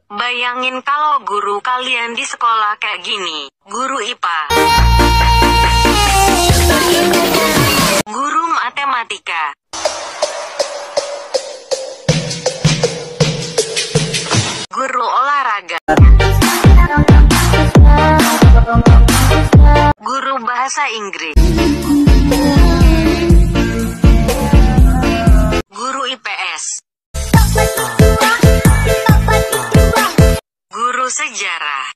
Bayangin kalau guru kalian di sekolah kayak gini. Guru IPA, guru matematika, guru olahraga, guru bahasa Inggris, guru IPS, guru sejarah,